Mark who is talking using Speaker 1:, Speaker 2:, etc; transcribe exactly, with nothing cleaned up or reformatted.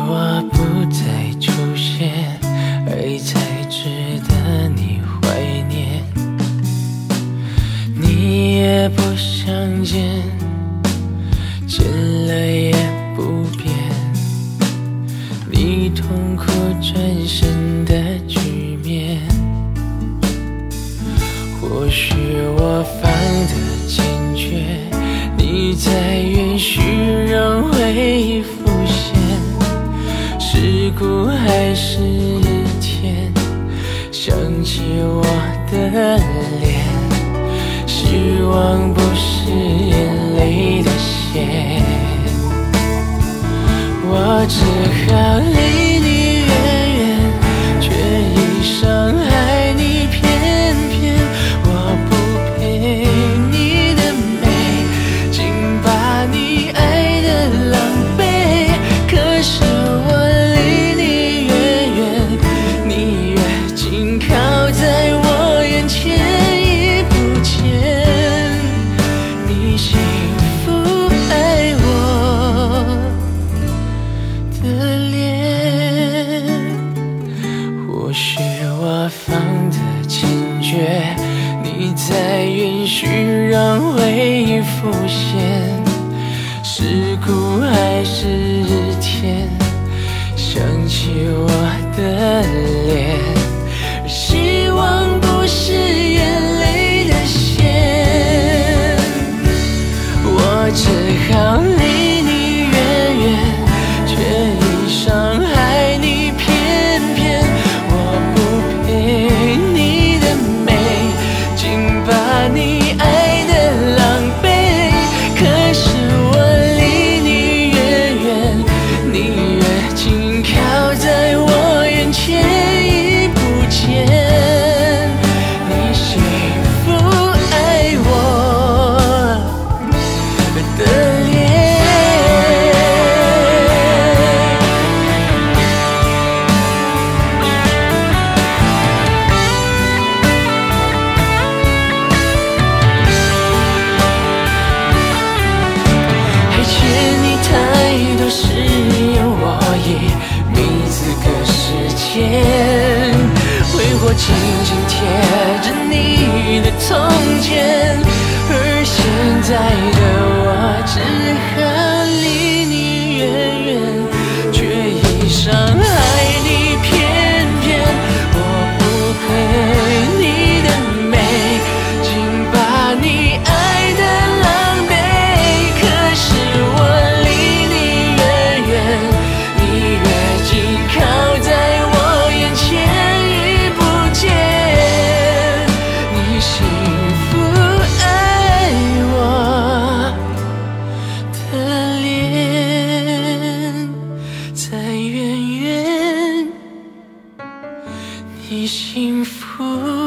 Speaker 1: 我不再出现，而才值得你怀念。你也不想见，见了也不变。你痛苦转身的局面，或许我放得坚决，你在允许仍会浮现。是苦还是甜，想起我的脸，希望不是眼泪的咸。我只好离你远远，却一伤害你偏偏。我不配你的美，竟把你爱得狼狈。可是我离你越远，你越紧靠在我眼前，已不见你幸福爱我的脸。或许我放得坚决，你在允许让回忆浮现。是苦还是甜，想起我的脸，希望不是眼泪的咸。我只好离你远远，却已伤害你偏偏。我不配你的美，竟把你爱得狼狈。可是我离你越远，你越紧靠在我眼前，已不见你幸福爱我的脸。还欠你太多誓言，我已没资格实践。挥霍紧紧贴着你的从前，而现在的我只好离你远远，却已伤害你偏偏。我不配你的美，竟把你爱得狼狈。可是我离你越远，你越紧靠在我眼前，已不见你幸福爱我的脸。在远远，你幸福